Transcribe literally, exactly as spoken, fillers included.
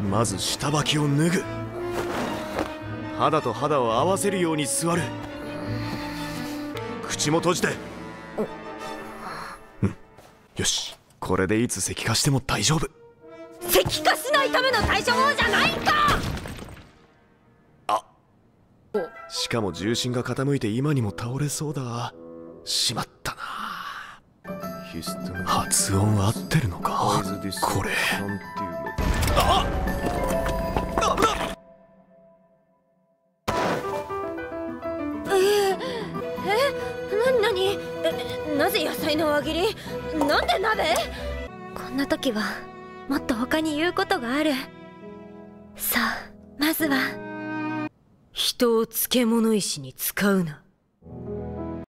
まず下履きを脱ぐ。肌と肌を合わせるように座る。口も閉じて。うん、よし、これでいつ石化しても大丈夫。 石化しないための対処法じゃないんか。 あ、しかも重心が傾いて今にも倒れそうだ。しまったな。発音合ってるのかこれ。あっ、危ない。 ええ、なになに、え、なぜ野菜の輪切り、なんで鍋。こんな時はもっと他に言うことがある。さあ、まずは人を漬物石に使うな。